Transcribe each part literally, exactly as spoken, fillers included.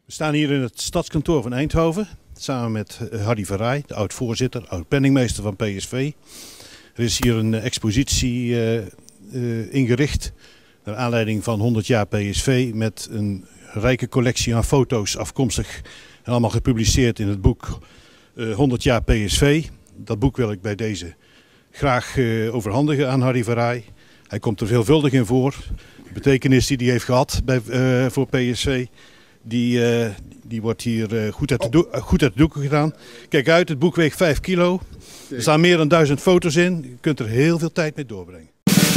We staan hier in het stadskantoor van Eindhoven, samen met Harry Verrij, de oud-voorzitter, oud-penningmeester van P S V. Er is hier een expositie uh, uh, ingericht, naar aanleiding van honderd jaar P S V, met een rijke collectie aan foto's afkomstig en allemaal gepubliceerd in het boek uh, honderd jaar P S V. Dat boek wil ik bij deze graag uh, overhandigen aan Harry Verrij. Hij komt er veelvuldig in voor. De betekenis die hij heeft gehad bij, uh, voor P S V, die, uh, die wordt hier uh, goed, uit de do- uh, goed uit de doeken gedaan. Kijk uit, het boek weegt vijf kilo. Er staan meer dan duizend foto's in. Je kunt er heel veel tijd mee doorbrengen.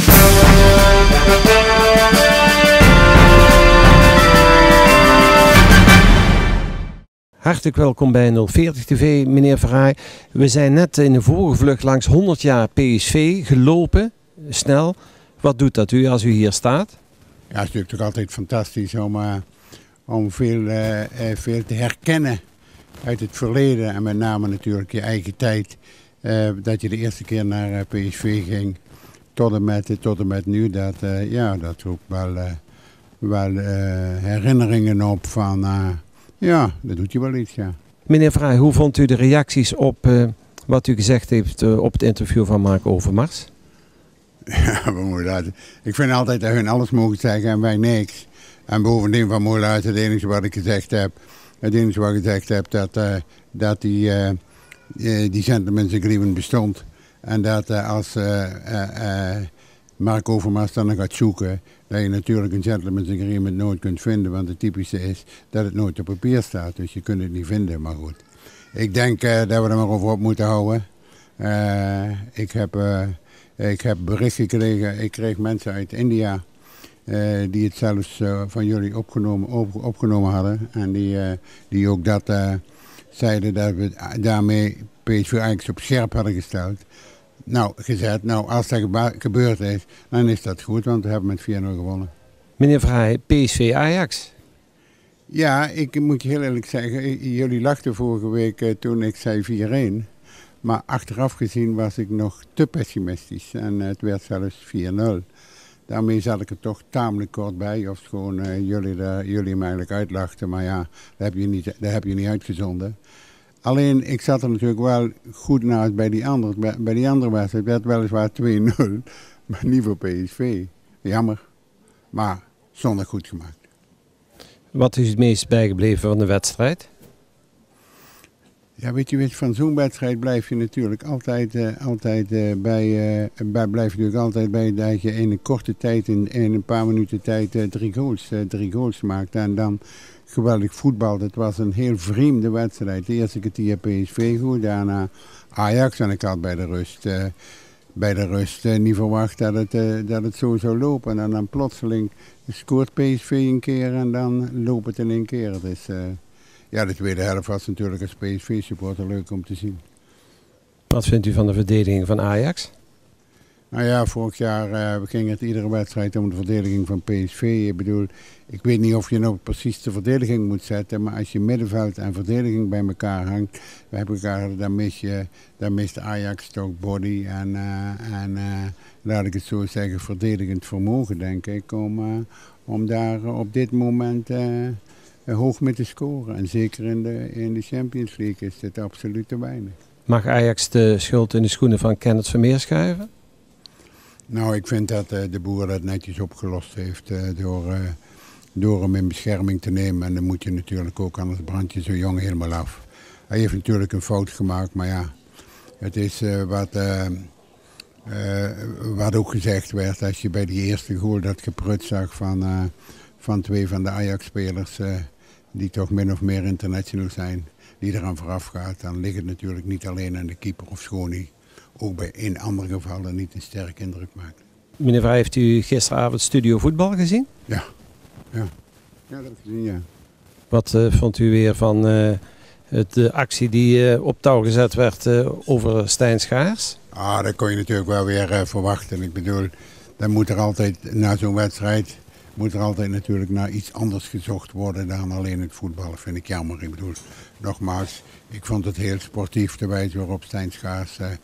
Hartelijk welkom bij nul veertig T V, meneer Verrij. We zijn net in de vorige vlucht langs honderd jaar P S V gelopen, snel. Wat doet dat u als u hier staat? Ja, het is natuurlijk toch altijd fantastisch om, uh, om veel, uh, uh, veel te herkennen uit het verleden. En met name natuurlijk je eigen tijd. Uh, dat je de eerste keer naar uh, P S V ging, tot en met, tot en met nu. Dat, uh, ja, dat roept wel, uh, wel uh, herinneringen op van... Uh, Ja, dat doet je wel iets, ja. Meneer Verrij, hoe vond u de reacties op uh, wat u gezegd heeft uh, op het interview van Mark Overmars? Ja, we moeten laten. Ik vind altijd dat hun alles mogen zeggen en wij niks. En bovendien van mooi luid, het enige wat ik gezegd heb, het enige wat ik gezegd heb, dat, uh, dat die, uh, die gentleman's agreement bestond. En dat uh, als uh, uh, uh, Mark Overmars dan gaat zoeken, dat je natuurlijk een gentleman's agreement nooit kunt vinden, want het typische is dat het nooit op papier staat, dus je kunt het niet vinden, maar goed. Ik denk uh, dat we er maar over op moeten houden. Uh, ik, heb, uh, ik heb bericht gekregen, ik kreeg mensen uit India uh, die het zelfs uh, van jullie opgenomen, op, opgenomen hadden en die, uh, die ook dat uh, zeiden dat we daarmee P S V eigenlijk op scherp hadden gesteld. Nou, gezegd, nou, als dat geba- gebeurd is, dan is dat goed, want we hebben met vier nul gewonnen. Meneer Verrij, P S V Ajax. Ja, ik moet je heel eerlijk zeggen, jullie lachten vorige week uh, toen ik zei vier een. Maar achteraf gezien was ik nog te pessimistisch en uh, het werd zelfs vier nul. Daarmee zat ik er toch tamelijk kort bij, of gewoon uh, jullie, uh, jullie me eigenlijk uitlachten. Maar ja, dat heb je niet, dat heb je niet uitgezonden. Alleen, ik zat er natuurlijk wel goed naast bij die andere, bij, bij die andere wedstrijd. Het werd weliswaar twee nul, maar niet voor P S V. Jammer, maar zondag goed gemaakt. Wat is het meest bijgebleven van de wedstrijd? Ja, weet je, weet je, van zo'n wedstrijd blijf je natuurlijk altijd, uh, altijd uh, bij, uh, bij, blijf je natuurlijk altijd bij dat je in een korte tijd, in, in een paar minuten tijd, uh, drie goals, uh, drie goals maakt. En dan geweldig voetbal. Het was een heel vreemde wedstrijd. De eerste keer P S V goed, daarna Ajax. En ik had bij de rust, uh, bij de rust uh, niet verwacht dat het, uh, dat het zo zou lopen. En dan plotseling scoort P S V een keer en dan loopt het in één keer. Dus, uh, ja, de tweede helft was natuurlijk als P S V-supporter leuk om te zien. Wat vindt u van de verdediging van Ajax? Nou ja, vorig jaar uh, ging het iedere wedstrijd om de verdediging van P S V. Ik bedoel, ik weet niet of je nou precies de verdediging moet zetten, maar als je middenveld en verdediging bij elkaar hangt, bij elkaar, dan mis je, dan mist Ajax toch body en, uh, en uh, laat ik het zo zeggen, verdedigend vermogen, denk ik, om, uh, om daar op dit moment uh, hoog mee te scoren. En zeker in de, in de Champions League is dit absoluut te weinig. Mag Ajax de schuld in de schoenen van Kenneth Vermeer schuiven? Nou, ik vind dat uh, de boer dat netjes opgelost heeft uh, door, uh, door hem in bescherming te nemen. En dan moet je natuurlijk ook, anders brand je zo jong helemaal af. Hij heeft natuurlijk een fout gemaakt, maar ja, het is uh, wat, uh, uh, wat ook gezegd werd. Als je bij die eerste goal dat geprut zag van, uh, van twee van de Ajax-spelers, uh, die toch min of meer international zijn, die eraan vooraf gaat, dan ligt het natuurlijk niet alleen aan de keeper of Schoni. Ook bij in andere gevallen niet een sterke indruk maakt. Meneer Verrij, heeft u gisteravond Studio Voetbal gezien? Ja, ja. Ja, dat heb ik gezien, ja. Wat uh, vond u weer van uh, het, de actie die uh, op touw gezet werd uh, over Stijn Schaars? Ah, dat kon je natuurlijk wel weer uh, verwachten. Ik bedoel, dan moet er altijd, na zo'n wedstrijd, moet er altijd natuurlijk naar iets anders gezocht worden dan alleen het voetballen. Vind ik jammer. Ik bedoel, nogmaals, ik vond het heel sportief de wijze waarop Stijn Schaars uh,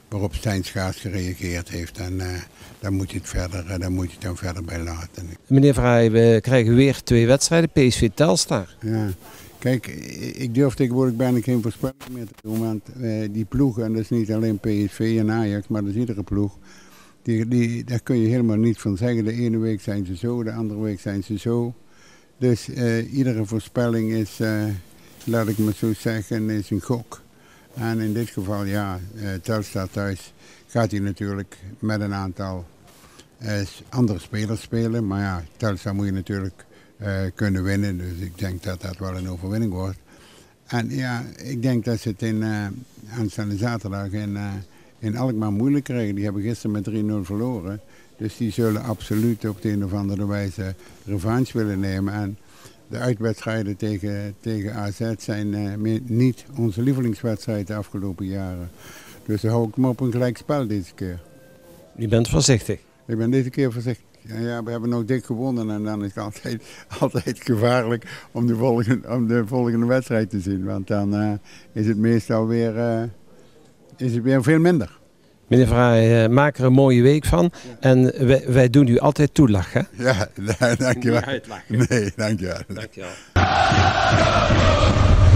waarop Stijn Schaars gereageerd heeft. En uh, daar moet je het verder, uh, daar moet je het dan verder bij laten. Meneer Verhaay, we krijgen weer twee wedstrijden, P S V Telstar. Ja, kijk, ik durf tegenwoordig bijna geen voorspelling meer te doen, want uh, die ploegen, en dat is niet alleen P S V en Ajax, maar dat is iedere ploeg, die, die, daar kun je helemaal niet van zeggen. De ene week zijn ze zo, de andere week zijn ze zo. Dus uh, iedere voorspelling is, uh, laat ik maar zo zeggen, is een gok. En in dit geval, ja, uh, Telstar thuis gaat hij natuurlijk met een aantal uh, andere spelers spelen. Maar ja, Telstar moet je natuurlijk uh, kunnen winnen. Dus ik denk dat dat wel een overwinning wordt. En ja, ik denk dat ze het in, uh, aanstaande zaterdag in, uh, in Alkmaar moeilijk krijgen. Die hebben gisteren met drie nul verloren. Dus die zullen absoluut op de een of andere wijze revanche willen nemen. En de uitwedstrijden tegen, tegen A Z zijn uh, niet onze lievelingswedstrijden de afgelopen jaren. Dus dan hou ik hem op een gelijk spel deze keer. U bent voorzichtig? Ik ben deze keer voorzichtig. Ja, ja, we hebben nog dik gewonnen en dan is het altijd, altijd gevaarlijk om de, volgende, om de volgende wedstrijd te zien. Want dan uh, is het meestal weer, uh, is het weer veel minder. Meneer Verhaay, uh, maak er een mooie week van. Ja. En wij, wij doen u altijd toelachen. Ja, dankjewel. Nee, dankjewel. Dankjewel.